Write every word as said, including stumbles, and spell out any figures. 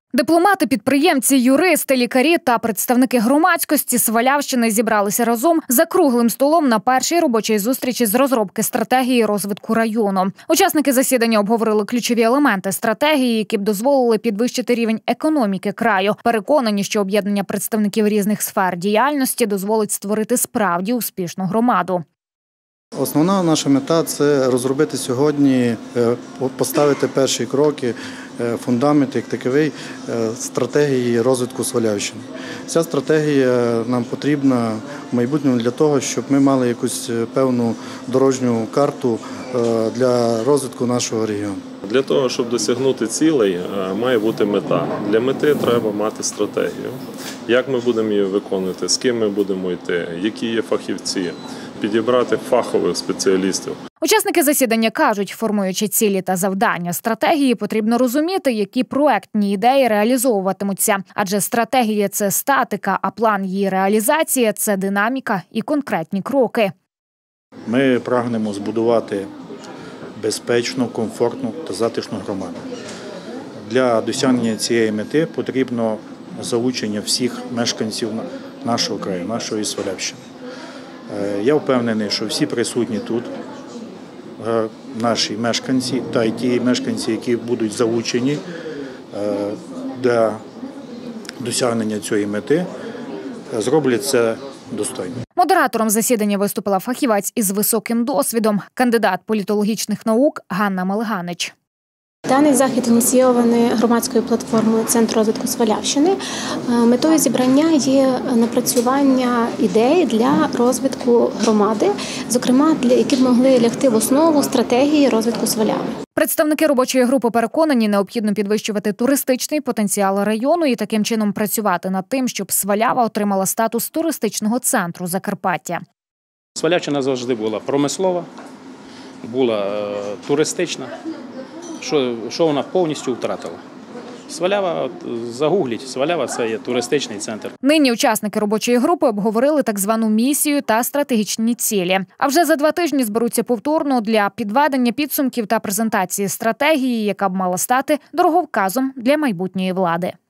Дипломати, підприємці, юристи, лікарі та представники громадськості Свалявщини зібралися разом за круглим столом на першій робочій зустрічі з розробки стратегії розвитку району. Учасники засідання обговорили ключові елементи стратегії, які б дозволили підвищити рівень економіки краю. Переконані, що об'єднання представників різних сфер діяльності дозволить створити справді успішну громаду. Основна наша мета – це розробити сьогодні, поставити перші кроки, фундамент як таковий стратегії розвитку Свалявщини. Ця стратегія нам потрібна в майбутньому для того, щоб ми мали якусь певну дорожню карту для розвитку нашого регіону. Для того, щоб досягнути цілей, має бути мета. Для мети треба мати стратегію. Як ми будемо її виконувати, з ким ми будемо йти, які є фахівці, підібрати фахових спеціалістів. Учасники засідання кажуть, формуючи цілі та завдання стратегії, потрібно розуміти, які проектні ідеї реалізовуватимуться. Адже стратегія – це статика, а план її реалізації – це динаміка і конкретні кроки. Ми прагнемо збудувати безпечну, комфортну та затишну громаду. Для досягнення цієї мети потрібно залучення всіх мешканців нашого краю, нашої Свалявщини. Я впевнений, що всі присутні тут, наші мешканці та й ті мешканці, які будуть залучені для досягнення цієї мети, зроблять це достойно. Модератором засідання виступила фахівець із високим досвідом, кандидат політологічних наук Ганна Малиганич. Даний захід ініційований громадською платформою Центру розвитку Свалявщини. Метою зібрання є напрацювання ідей для розвитку громади, зокрема, для які б могли лягти в основу стратегії розвитку Сваляви. Представники робочої групи переконані, необхідно підвищувати туристичний потенціал району і таким чином працювати над тим, щоб Свалява отримала статус туристичного центру Закарпаття. Свалявщина завжди була промислова, була е, туристична. Що, що вона повністю втратила. Свалява, загугліть, Свалява – це є туристичний центр. Нині учасники робочої групи обговорили так звану місію та стратегічні цілі. А вже за два тижні зберуться повторно для підведення підсумків та презентації стратегії, яка б мала стати дороговказом для майбутньої влади.